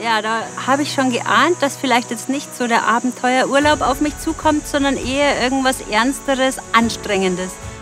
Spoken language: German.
Ja, da habe ich schon geahnt, dass vielleicht jetzt nicht so der Abenteuerurlaub auf mich zukommt, sondern eher irgendwas Ernsteres, Anstrengendes.